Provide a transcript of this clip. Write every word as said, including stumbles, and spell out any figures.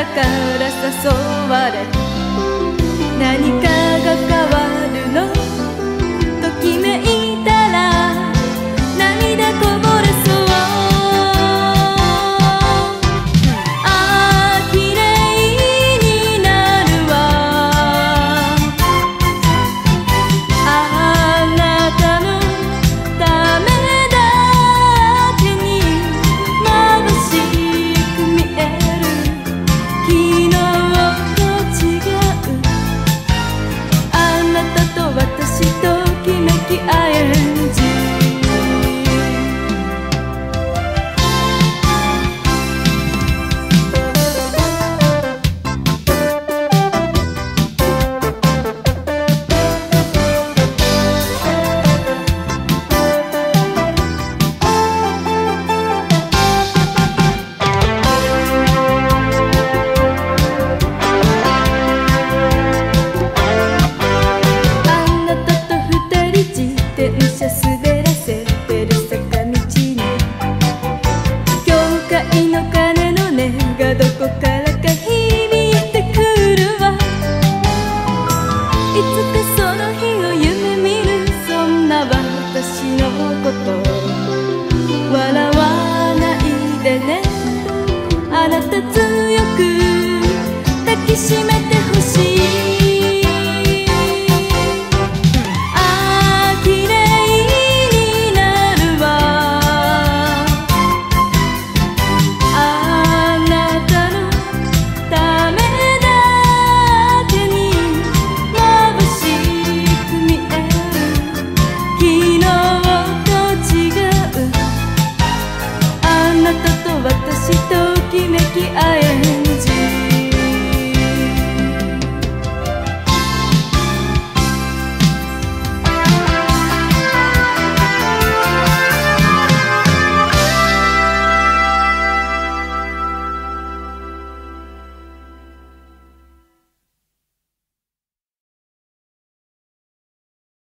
から誘われ何かが変わるのときめいたら涙こぼれそうああ綺麗になるわあなたのためだけに眩しく見える昨日と違うあなたと私ときめき合えんじ滑らせてる坂道に教会の鐘の音がどこからか響いてくるわいつかその日を夢見るそんな私のこと笑わないでねあなた強く抱きしめてほしい